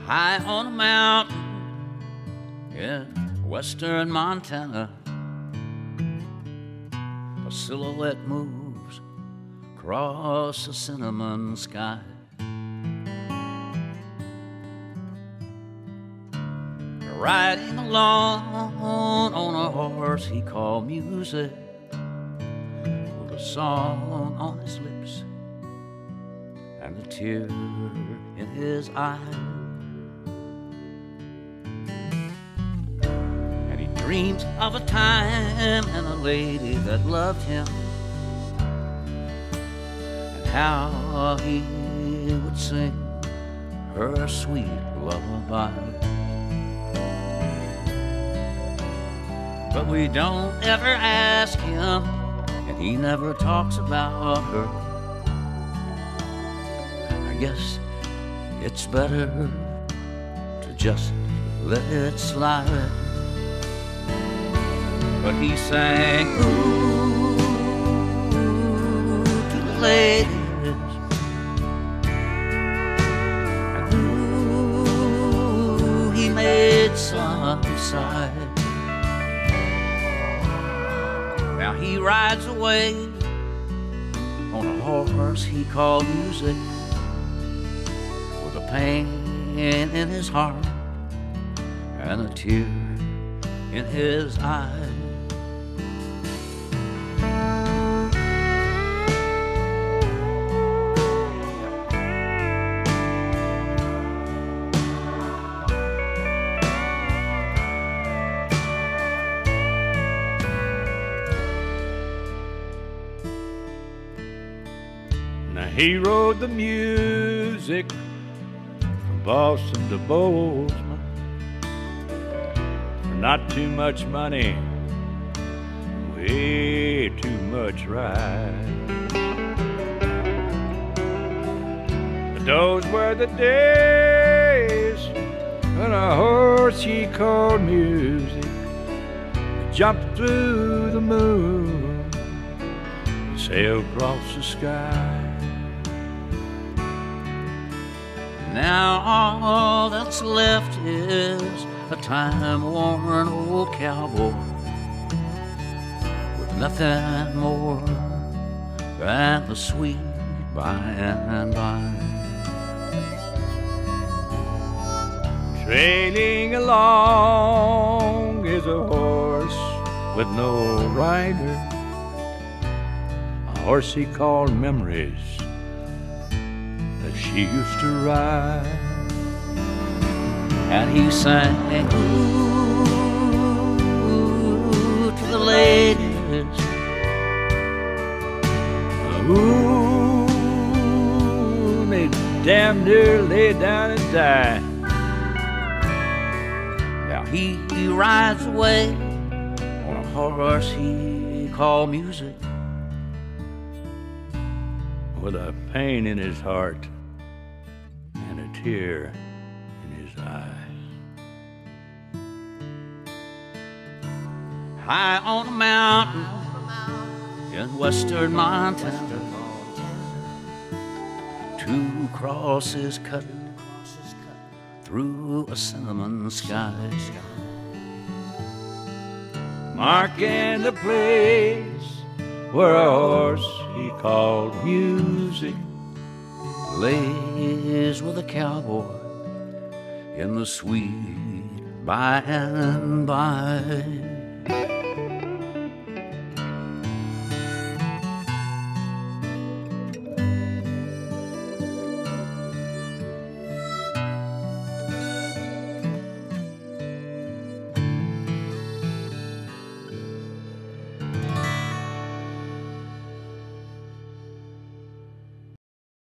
high on a mountain in western Montana. A silhouette moves across the cinnamon sky. Riding along on a horse he called music, with a song on his lips and a tear in his eye. And he dreams of a time and a lady that loved him, and how he would sing her sweet lullaby. But we don't ever ask him, and he never talks about her. I guess it's better to just let it slide. But he sang ooh to the ladies, and ooh he made some sigh. Now he rides away on a horse he called music, with a pain in his heart and a tear in his eye. He rode the music from Boston to Bozeman for not too much money, way too much ride. But those were the days when a horse he called music jumped through the moon and sailed across the sky. Now all that's left is a time-worn old cowboy with nothing more than the sweet by and by. Trailing along is a horse with no rider, a horse he called Memories that she used to ride. And he sang ooh to the ladies, ooh, they damn near lay down and die. Now he rides away on a horse he called music, with a pain in his heart and a tear in his eyes. High on a mountain in western Montana, two crosses cut through a cinnamon sky, marking the place where a horse he called music lays with a cowboy in the sweet by and by.